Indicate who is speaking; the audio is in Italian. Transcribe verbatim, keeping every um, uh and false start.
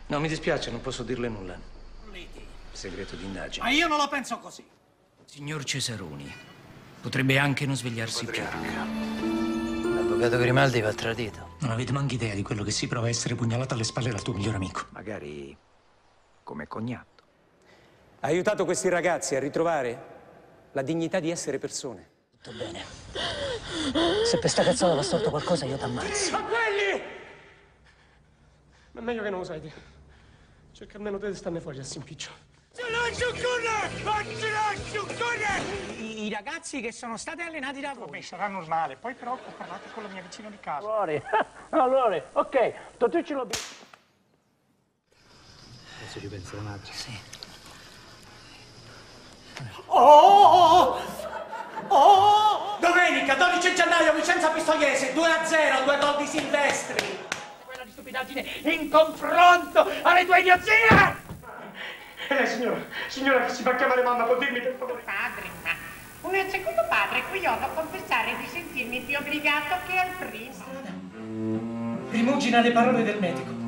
Speaker 1: No, mi dispiace, non posso dirle nulla. Segreto d'indagine.
Speaker 2: Ma io non lo penso così.
Speaker 1: Signor Cesaroni, potrebbe anche non svegliarsi più.
Speaker 3: L'avvocato Grimaldi va tradito.
Speaker 4: Non avete manco idea di quello che si prova a essere pugnalato alle spalle dal tuo migliore amico.
Speaker 5: Magari come cognato.
Speaker 6: Ha aiutato questi ragazzi a ritrovare la dignità di essere persone.
Speaker 3: Tutto bene. Se per sta cazzata va storto qualcosa io t'ammazzo.
Speaker 7: Ma quelli! Ma è meglio che non lo sai, te. Cerca almeno te di starne fuori a simpiccio.
Speaker 2: I, I ragazzi che sono stati allenati da voi sarà normale. Poi però ho parlato con la mia vicina di casa.
Speaker 3: Allora, allora, ok, tu ce l'ho. Adesso ci pensa la madre.
Speaker 1: Sì.
Speaker 2: Oh, oh, oh, oh! Domenica, dodici gennaio, Vicenza Pistoiese, due a zero, due gol di Silvestri. Quella di stupidaggine in confronto alle tue idiozie!
Speaker 7: E lei, signora, signora che si fa chiamare mamma, può dirmi per favore?
Speaker 8: Padre, ma un secondo padre cui oso confessare di sentirmi più obbligato che al primo.
Speaker 2: Rimugina le parole del medico.